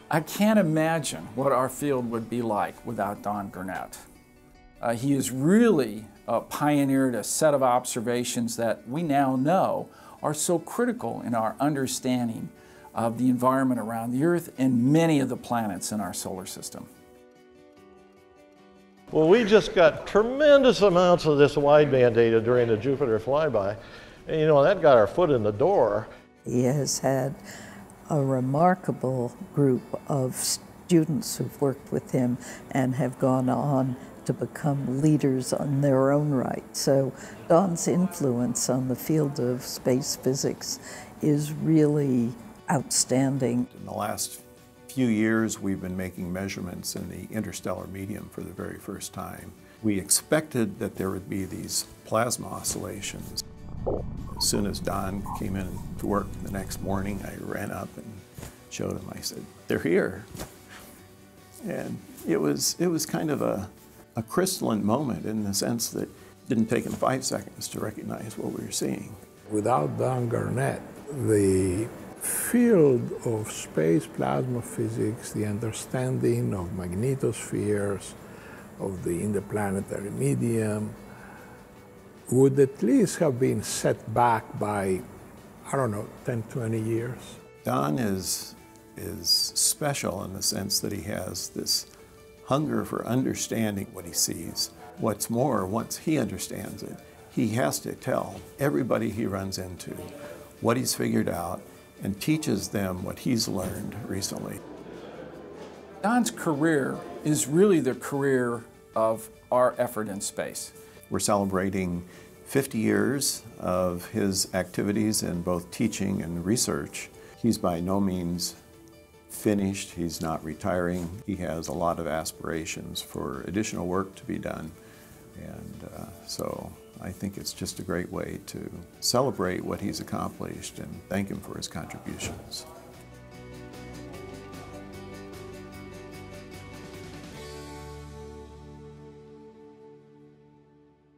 I can't imagine what our field would be like without Don Gurnett. He has really pioneered a set of observations that we now know are so critical in our understanding of the environment around the Earth and many of the planets in our solar system. Well, we just got tremendous amounts of this wideband data during the Jupiter flyby. And you know, that got our foot in the door. He has had a remarkable group of students who've worked with him and have gone on to become leaders in their own right. So Don's influence on the field of space physics is really outstanding. In the last few years, we've been making measurements in the interstellar medium for the very first time. We expected that there would be these plasma oscillations. As soon as Don came in to work the next morning, I ran up and showed him. I said, "They're here." And it was kind of a crystalline moment in the sense that it didn't take him 5 seconds to recognize what we were seeing. Without Don Gurnett, the field of space plasma physics, the understanding of magnetospheres, of the interplanetary medium, would at least have been set back by, I don't know, 10, 20 years. Don is special in the sense that he has this hunger for understanding what he sees. What's more, once he understands it, he has to tell everybody he runs into what he's figured out and teaches them what he's learned recently. Don's career is really the career of our effort in space. We're celebrating 50 years of his activities in both teaching and research. He's by no means finished. He's not retiring. He has a lot of aspirations for additional work to be done. And so I think it's just a great way to celebrate what he's accomplished and thank him for his contributions.